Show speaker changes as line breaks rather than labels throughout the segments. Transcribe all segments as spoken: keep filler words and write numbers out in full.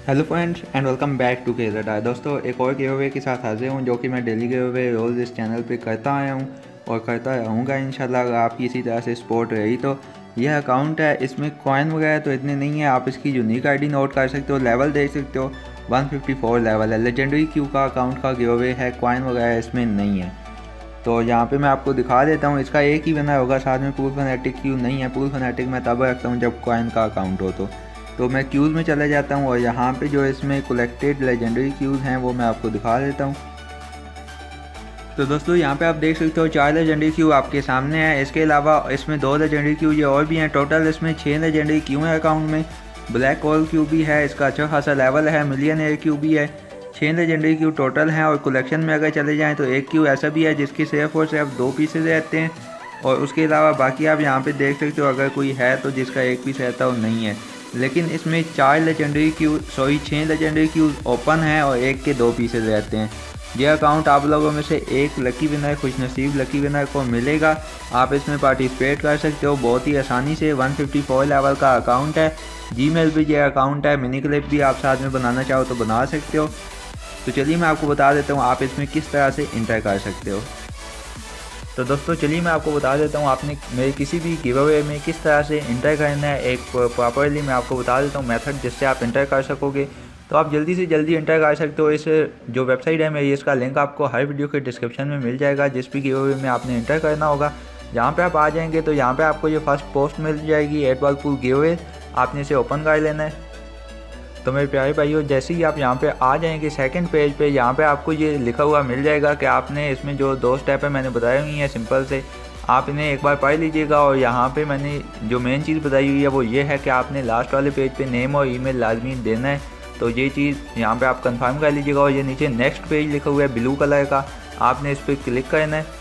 Hello friends and welcome back to KZ. दोस्तों एक और गिव अवे के साथ हाजिर हूँ जो कि मैं डेली गिव अवे रोज़ इस चैनल पे करता आया हूँ और करता रहूँगा इंशाल्लाह। अगर आपकी इसी तरह से सपोर्ट रही तो यह अकाउंट है, इसमें कॉइन वगैरह तो इतने नहीं है। आप इसकी यूनिक आईडी नोट कर सकते हो, लेवल देख सकते हो, वन फिफ्टी फोर लेवल है। लेजेंडरी क्यू का अकाउंट का गिव अवे है, कॉइन वगैरह इसमें नहीं है। तो यहाँ पे मैं आपको दिखा देता हूँ, इसका एक ही विनर होगा, साथ में पूल फनेटिक क्यू नहीं है। पूल फनेटिक मैं तब रखता हूँ जब कॉइन का अकाउंट हो। तो तो मैं क्यूज़ में चले जाता हूँ और यहाँ पे जो इसमें कलेक्टेड लेजेंडरी क्यूज़ हैं वो मैं आपको दिखा देता हूँ। तो दोस्तों यहाँ पे आप देख सकते हो चार लेजेंडरी क्यू आपके सामने है। इसके अलावा इसमें दो लेजेंडरी क्यू ये और भी हैं। टोटल इसमें छः लेजेंडरी क्यू हैं अकाउंट में। ब्लैक होल क्यू भी है, इसका अच्छा खासा लेवल है। मिलियन एयर क्यू भी है। छः लेजेंडरी क्यू टोटल हैं और कलेक्शन में अगर चले जाएँ तो एक क्यू ऐसा भी है जिसके सिर्फ और सिर्फ दो पीसेज रहते हैं। और उसके अलावा बाकी आप यहाँ पर देख सकते हो अगर कोई है तो जिसका एक पीस रहता है वो नहीं है। लेकिन इसमें चार लेजेंडरी क्यू सॉरी छः लेजेंडरी क्यूज़ ओपन हैं और एक के दो पीसेज रहते हैं। ये अकाउंट आप लोगों में से एक लकी विनर, खुशनसीब लकी विनर को मिलेगा। आप इसमें पार्टिसिपेट कर सकते हो बहुत ही आसानी से। वन फिफ्टी फोर लेवल का अकाउंट है। जीमेल भी ये अकाउंट है। मिनी क्लिप भी आप साथ में बनाना चाहो तो बना सकते हो। तो चलिए मैं आपको बता देता हूँ आप इसमें किस तरह से इंटर कर सकते हो। तो दोस्तों चलिए मैं आपको बता देता हूँ आपने मेरे किसी भी गिव अवे में किस तरह से इंटर करना है। एक प्रॉपरली मैं आपको बता देता हूँ मेथड जिससे आप इंटर कर सकोगे। तो आप जल्दी से जल्दी इंटर कर सकते हो। इस जो वेबसाइट है मेरी, इसका लिंक आपको हर वीडियो के डिस्क्रिप्शन में मिल जाएगा। जिस भी गिव अवे में आपने इंटर करना होगा यहाँ पे आप आ जाएंगे तो यहाँ पे आपको ये फर्स्ट पोस्ट मिल जाएगी, eight ball pool giveaway. आपने इसे ओपन कर लेना है। तो मेरे प्यारे भाइयों जैसे ही आप यहाँ पे आ जाएंगे सेकंड पेज पे, यहाँ पे आपको ये लिखा हुआ मिल जाएगा कि आपने इसमें जो दो स्टेप है मैंने बताई हुई हैं सिंपल से, आप इन्हें एक बार पढ़ लीजिएगा। और यहाँ पे मैंने जो मेन चीज़ बताई हुई है वो ये है कि आपने लास्ट वाले पेज पे नेम और ईमेल लाजमी देना है। तो ये चीज़ यहाँ पे आप कंफर्म कर लीजिएगा। और ये नीचे नेक्स्ट पेज लिखा हुआ है ब्लू कलर का, आपने इस पर क्लिक करना है।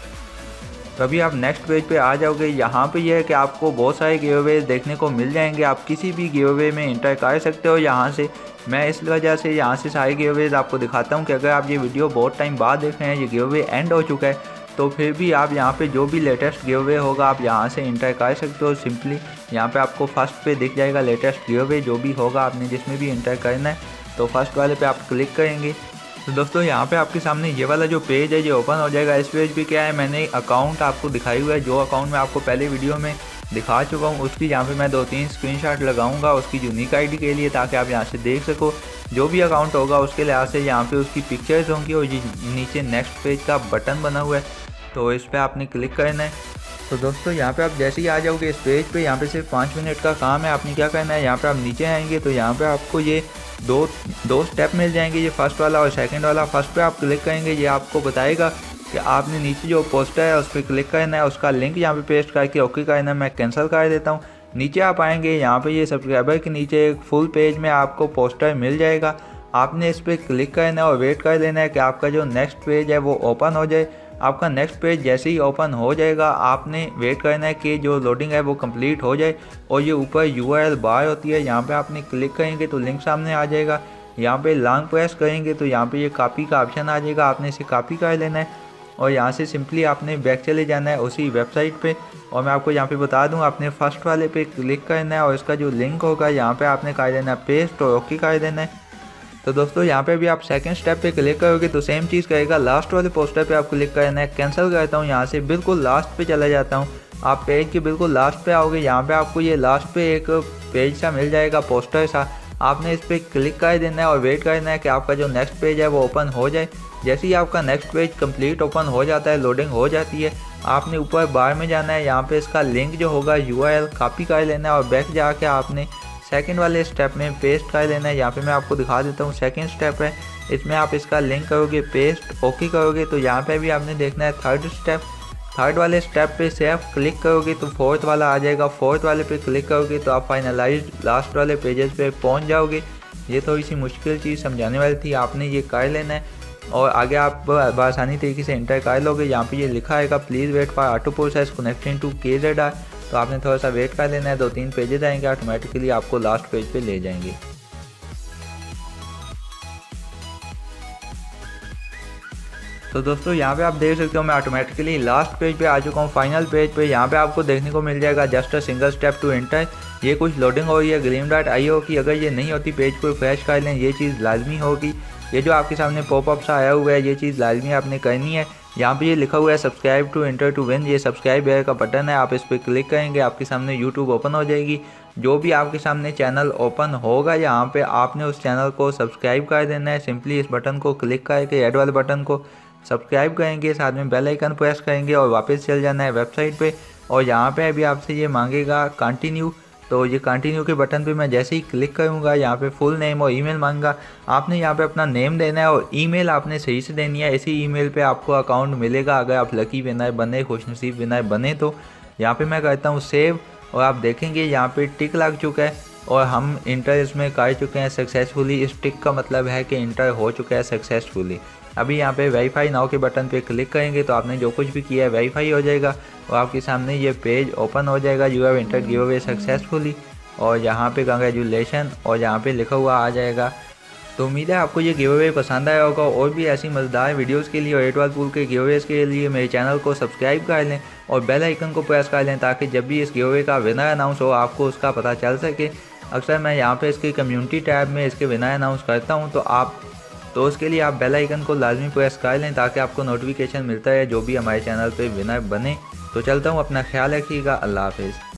तभी आप नेक्स्ट पेज पे आ जाओगे। यहाँ पे यह है कि आपको बहुत सारे गिव अवे देखने को मिल जाएंगे। आप किसी भी गिव अवे में इंटर कर सकते हो यहाँ से। मैं इस वजह से यहाँ से सारे गिव अवेज आपको दिखाता हूँ कि अगर आप ये वीडियो बहुत टाइम बाद देख रहे हैं, ये गिव अवे एंड हो चुका है, तो फिर भी आप यहाँ पे जो भी लेटेस्ट गिव अवे होगा आप यहाँ से इंटर कर सकते हो। सिंपली यहाँ पे आपको फर्स्ट पे दिख जाएगा लेटेस्ट गिव अवे जो भी होगा आपने जिसमें भी इंटर करना है। तो फर्स्ट वाले पे आप क्लिक करेंगे तो दोस्तों यहाँ पे आपके सामने ये वाला जो पेज है ये ओपन हो जाएगा। इस पेज पे क्या है, मैंने अकाउंट आपको दिखाई हुआ है, जो अकाउंट मैं आपको पहले वीडियो में दिखा चुका हूँ उसकी यहाँ पे मैं दो तीन स्क्रीनशॉट लगाऊंगा उसकी यूनिक आईडी के लिए, ताकि आप यहाँ से देख सको जो भी अकाउंट होगा उसके लिहाज से यहाँ पे उसकी पिक्चर्स होंगी। और ये नीचे नेक्स्ट पेज का बटन बना हुआ है तो इस पर आपने क्लिक करना है। तो दोस्तों यहाँ पे आप जैसे ही आ जाओगे इस पेज पे, यहाँ पे सिर्फ पाँच मिनट का काम है। आपने क्या करना है, यहाँ पे आप नीचे आएंगे तो यहाँ पे आपको ये दो दो स्टेप मिल जाएंगे, ये फर्स्ट वाला और सेकंड वाला। फर्स्ट पे आप क्लिक करेंगे, ये आपको बताएगा कि आपने नीचे जो पोस्टर है उस पर क्लिक करना है, उसका लिंक यहाँ पे पेस्ट करके ओके करना है। मैं कैंसिल कर देता हूँ। नीचे आप आएंगे, यहाँ पे ये सब्सक्राइबर के नीचे एक फुल पेज में आपको पोस्टर मिल जाएगा। आपने इस पर क्लिक करना है और वेट कर लेना है कि आपका जो नेक्स्ट पेज है वो ओपन हो जाए। आपका नेक्स्ट पेज जैसे ही ओपन हो जाएगा आपने वेट करना है कि जो लोडिंग है वो कंप्लीट हो जाए। और ये ऊपर यू आर एल बार होती है, यहाँ पे आपने क्लिक करेंगे तो लिंक सामने आ जाएगा। यहाँ पे लॉन्ग प्रेस करेंगे तो यहाँ पे ये कॉपी का ऑप्शन आ जाएगा, आपने इसे कॉपी कर लेना है। और यहाँ से सिंपली आपने बैक चले जाना है उसी वेबसाइट पे। और मैं आपको यहाँ पे बता दूँ, आपने फर्स्ट वाले पे क्लिक करना है और इसका जो लिंक होगा यहाँ पे आपने कर देना है पेस्ट और ओके कर देना है। तो दोस्तों यहाँ पे भी आप सेकंड स्टेप पे क्लिक करोगे तो सेम चीज़ करेगा। लास्ट वाले पोस्टर पे आप क्लिक करना है। कैंसिल करता हूँ, यहाँ से बिल्कुल लास्ट पे चला जाता हूँ। आप पेज के बिल्कुल लास्ट पे आओगे, यहाँ पे आपको ये लास्ट पे एक पेज सा मिल जाएगा, पोस्टर सा। आपने इस पर क्लिक कर देना है और वेट करना है कि आपका जो नेक्स्ट पेज है वो ओपन हो जाए। जैसे ही आपका नेक्स्ट पेज कंप्लीट ओपन हो जाता है, लोडिंग हो जाती है, आपने ऊपर बार में जाना है। यहाँ पे इसका लिंक जो होगा यू आर एल कॉपी कर लेना है और बैक जाके आपने सेकंड वाले स्टेप में पेस्ट कर लेना है। यहाँ पे मैं आपको दिखा देता हूँ सेकंड स्टेप है, इसमें आप इसका लिंक करोगे, पेस्ट ओके करोगे तो यहाँ पे भी आपने देखना है थर्ड स्टेप। थर्ड वाले स्टेप पे सिर्फ क्लिक करोगे तो फोर्थ वाला आ जाएगा। फोर्थ वाले पे क्लिक करोगे तो आप फाइनलाइज लास्ट वाले पेजेस पे पहुँच जाओगे। ये थोड़ी सी मुश्किल चीज़ समझाने वाली थी, आपने ये कर लेना है और आगे आप आसानी तरीके से इंटर कर लोगे। यहाँ पे ये लिखा आएगा please wait for auto process connecting to KZ R, तो आपने थोड़ा सा वेट कर लेना है। दो तीन पेजेस आएंगे, ऑटोमेटिकली आपको लास्ट पेज पे ले जाएंगे। तो दोस्तों यहाँ पे आप देख सकते हो मैं ऑटोमेटिकली लास्ट पेज पे आ चुका हूँ, फाइनल पेज पे। यहाँ पे आपको देखने को मिल जाएगा just a single step to enter. ये कुछ लोडिंग हो रही है, ग्रीन डॉट आई हो कि अगर ये नहीं होती पेज को फ्रेश कर लें, ये चीज़ लाजमी होगी। ये जो आपके सामने पॉपअप सा आया हुआ है ये चीज़ लाजमी आपने करनी है। यहाँ पे ये लिखा हुआ है subscribe to enter to win, ये सब्सक्राइब का बटन है, आप इस पर क्लिक करेंगे आपके सामने यूट्यूब ओपन हो जाएगी। जो भी आपके सामने चैनल ओपन होगा यहाँ पे आपने उस चैनल को सब्सक्राइब कर देना है। सिंपली इस बटन को क्लिक करके ऐड वाले बटन को सब्सक्राइब करेंगे, साथ में बेल आइकन प्रेस करेंगे और वापस चल जाना है वेबसाइट पे। और यहाँ पे अभी आपसे ये मांगेगा कंटिन्यू, तो ये कंटिन्यू के बटन पे मैं जैसे ही क्लिक करूँगा यहाँ पे फुल नेम और ईमेल मांगा। आपने यहाँ पे अपना नेम देना है और ईमेल आपने सही से देनी है। इसी ईमेल पे आपको अकाउंट मिलेगा अगर आप लकी विनर बने, खुशनसीब विनर बने। तो यहाँ पे मैं करता हूँ सेव और आप देखेंगे यहाँ पे टिक लग चुका है और हम इंटर इसमें कर चुके हैं सक्सेसफुली। इस टिक का मतलब है कि इंटर हो चुका है सक्सेसफुली। अभी यहाँ पे वेरीफाई नाउ के बटन पे क्लिक करेंगे तो आपने जो कुछ भी किया है वेरीफाई हो जाएगा और आपके सामने ये पेज ओपन हो जाएगा, you have entered giveaway successfully. और यहाँ पे कंग्रेचुलेशन और यहाँ पे लिखा हुआ आ जाएगा। तो उम्मीद है आपको ये गिव अवे पसंद आया होगा। और भी ऐसी मज़ेदार वीडियोस के लिए और एट बॉल पूल के गिव अवेज़ के लिए मेरे चैनल को सब्सक्राइब कर लें और बेल आइकन को प्रेस कर लें ताकि जब भी इस गिव अवे का विनर अनाउंस हो आपको उसका पता चल सके। अक्सर मैं यहाँ पे इसकी कम्युनिटी टैब में इसके विनर अनाउंस करता हूँ, तो आप तो उसके लिए आप बेल आइकन को लाजमी प्रेस कर लें ताकि आपको नोटिफिकेशन मिलता है जो भी हमारे चैनल पे विनर बने। तो चलता हूँ, अपना ख्याल रखिएगा, अल्लाह हाफिज़।